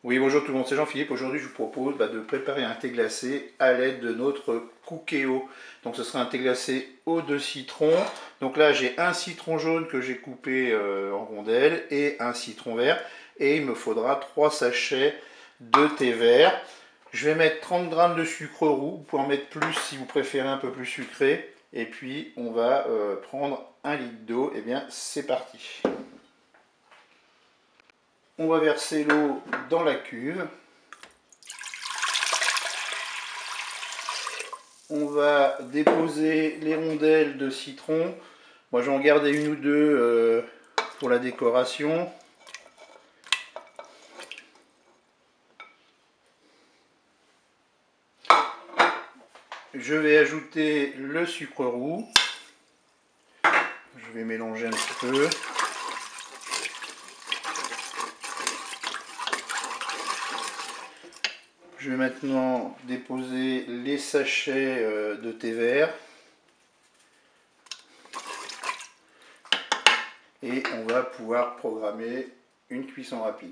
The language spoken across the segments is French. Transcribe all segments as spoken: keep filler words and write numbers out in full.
Oui, bonjour tout le monde, c'est Jean-Philippe. Aujourd'hui, je vous propose bah, de préparer un thé glacé à l'aide de notre Cookéo. Donc, ce sera un thé glacé eau de citron. Donc là, j'ai un citron jaune que j'ai coupé euh, en rondelles et un citron vert. Et il me faudra trois sachets de thé vert. Je vais mettre trente grammes de sucre roux. Vous pouvez en mettre plus si vous préférez un peu plus sucré. Et puis, on va euh, prendre un litre d'eau. Et bien, c'est parti. On va verser l'eau dans la cuve. On va déposer les rondelles de citron. Moi j'en gardais une ou deux euh, pour la décoration. Je vais ajouter le sucre roux. Je vais mélanger un petit peu. Je vais maintenant déposer les sachets euh, de thé vert. Et on va pouvoir programmer une cuisson rapide.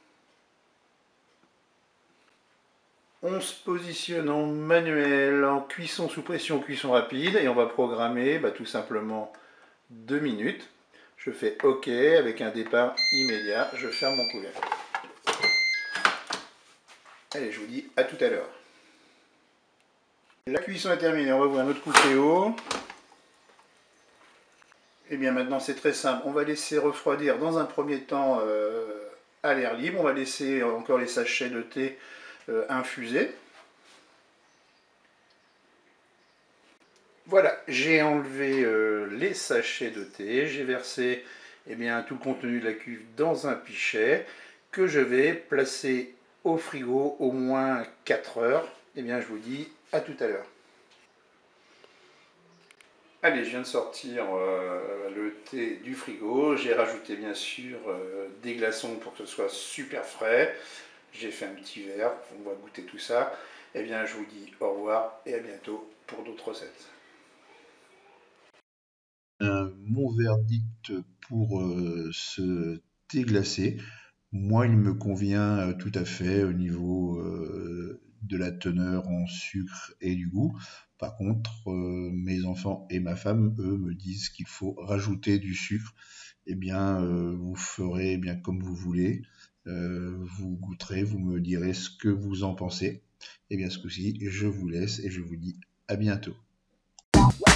On se positionne en manuel, en cuisson sous pression, cuisson rapide, et on va programmer bah, tout simplement deux minutes. Je fais OK avec un départ immédiat, je ferme mon couvercle. Allez, je vous dis à tout à l'heure. La cuisson est terminée, on va ouvrir notre Cookéo. Et bien maintenant c'est très simple, on va laisser refroidir dans un premier temps euh, à l'air libre. On va laisser encore les sachets de thé euh, infuser. Voilà, j'ai enlevé euh, les sachets de thé, j'ai versé eh bien, tout le contenu de la cuve dans un pichet que je vais placer au frigo au moins quatre heures. Eh bien, je vous dis à tout à l'heure. Allez, je viens de sortir euh, le thé du frigo. J'ai rajouté bien sûr euh, des glaçons pour que ce soit super frais. J'ai fait un petit verre, on va goûter tout ça. Eh bien, je vous dis au revoir et à bientôt pour d'autres recettes. Euh, mon verdict pour euh, ce thé glacé, moi il me convient euh, tout à fait au niveau euh, de la teneur en sucre et du goût. Par contre, euh, mes enfants et ma femme, eux, me disent qu'il faut rajouter du sucre. Eh bien, euh, vous ferez eh bien comme vous voulez. Euh, vous goûterez, vous me direz ce que vous en pensez. Eh bien, ce coup-ci, je vous laisse et je vous dis à bientôt.